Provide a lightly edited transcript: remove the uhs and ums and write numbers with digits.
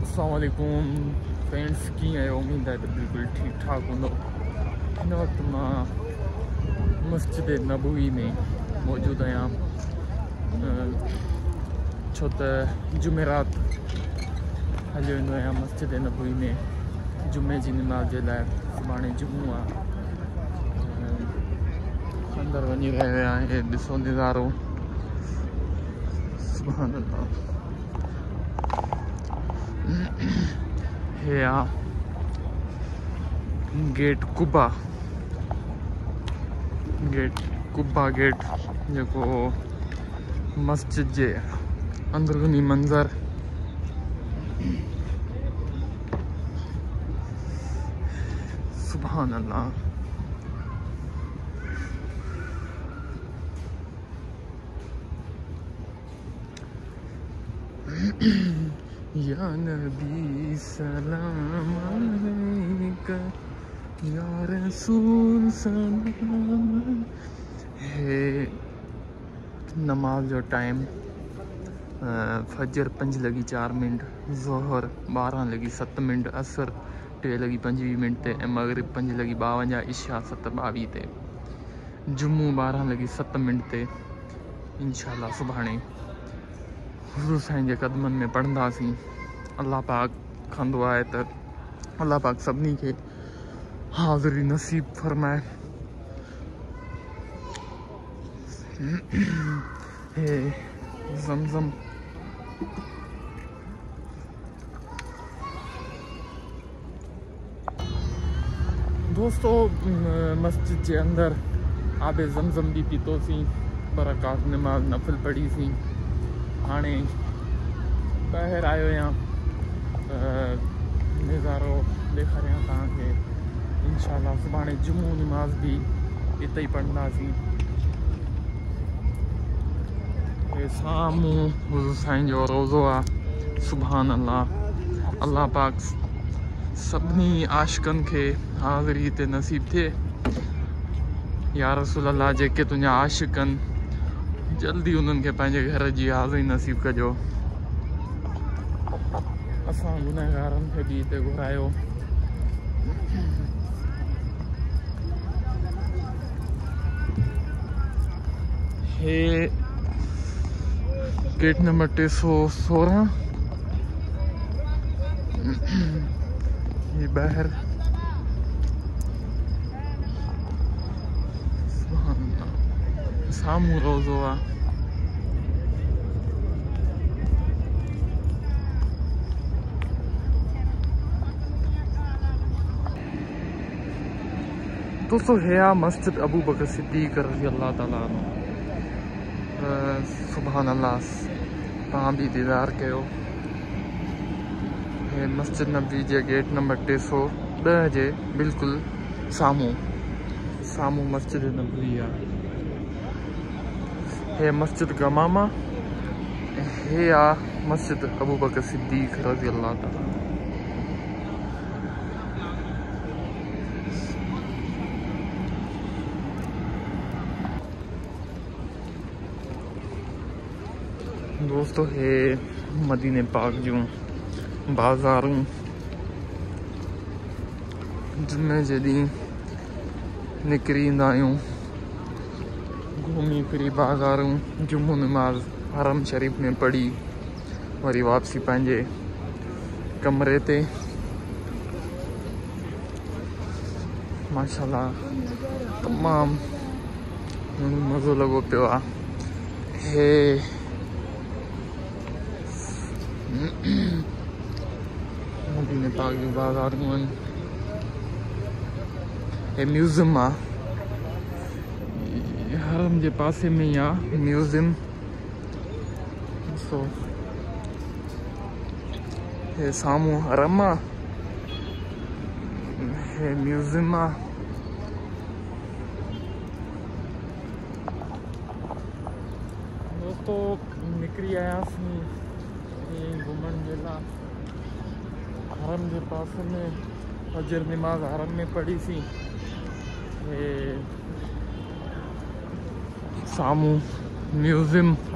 अस्सलाम वालेकुम फ्रेंड्स, कीअं आहियो? उम्मीद आहे त बिल्कुलु ठीकु ठाक हूंदो। हिन वक़्तु मां मस्जिद नबवी में मौजूदु आहियां, छो त जुमेरात हलियो वेंदो आहियां मस्जिद नबवी में जुमे जी नमाज़ जे लाइ। सुभाणे जुमो आहे। अंदरि वञी रहियो आहियां। हे ॾिसो नज़ारो, सुभान अल्लाह। हे आ गेट कुबा गेट जेको मस्जिद जे अंदरूनी मंज़र। सुभान अल्लाह। या नबी सलाम अलैका, या रसूल सलाम। हे नमाज जो टाइम फजर 5:04, ज़ोहर 12:07, असर 3:25 ते, ऐं मगरिब 5:52, इशा 7:22 ते, जुम्मू 12:07 ते। इंशाअल्लाह सुभाणे हुज़ूर साईं जे क़दमनि में पढ़ंदासीं। अल्लाह पाक कंदो आहे त अल्लाह पाक सभिनी खे हाज़िरी नसीब फरमाए। हे ज़मज़म दोस्तों, मस्जिद जे अंदर आबे ज़मज़म भी पीतोसीं, बरकात नमाज़ नफ़िल पढ़ीसीं। हाणे ॿाहिरि आयो आहियां, नज़ारो ॾेखारियां तव्हांखे। इंशाअल्लाह सुभाणे जुमो नमाज़ भी हिते ई पढ़ंदासीं। हे साम्हूं हुज़ूर साईं जो रोज़ो आहे। सुभान अल्लाह। अल्लाह पाक सभिनी आशिक़नि खे हाज़िरी हिते नसीब थिए। या रसूल अल्लाह, जेके तुंहिंजा आशिक़ आहिनि, जल्दी उन्हनि खे पंहिंजे घर जी हाज़िरी नसीब कजो। असां गुनहगारनि खे बि हिते घुरायो। हे गेट नंबर 316। ये बाहर सामू रोज़ो आहे। दोस्तों, हे आ मस्जिद अबू बकर सिद्दीक़ रज़ी अल्लाह ताला अन्हु। सुभान अल्लाह। तव्हां भी दीदार कयो। हे मस्जिद नबी जे गेट नंबर 310 जे बिल्कुलु साम्हूं मस्जिद नबी आहे। हे मस्जिद गमामा। हे आ मस्जिद अबू बकर सिद्दीक़ रज़ी अल्लाह ताला। दोस्तों, हे मदीने पाक जूं बाज़ारूं। जुमे जे ॾींहुं निकिरी ईंदा आहियूं, घूमी फिरी बाज़ारूं, जुमो नमाज़ हरम शरीफ़ में पढ़ी, वरी वापसी पंहिंजे कमरे ते। माशाअल्लाह तमामु मज़ो लॻो पियो आहे। हे मदीने पाक जूं बाज़ारूं आहिनि। हे म्यूज़ियम आहे, हरम जे पासे में ई आहे म्यूज़ियम। सो हे साम्हूं हरम आहे, हे म्यूज़ियम आहे। दोस्तों, निकिरी आयासीं घुमण जे लाइ। हरम जे पासे में फजर नमाज़ हरम में पढ़ीसीं। हे साम्हूं म्यूज़ियम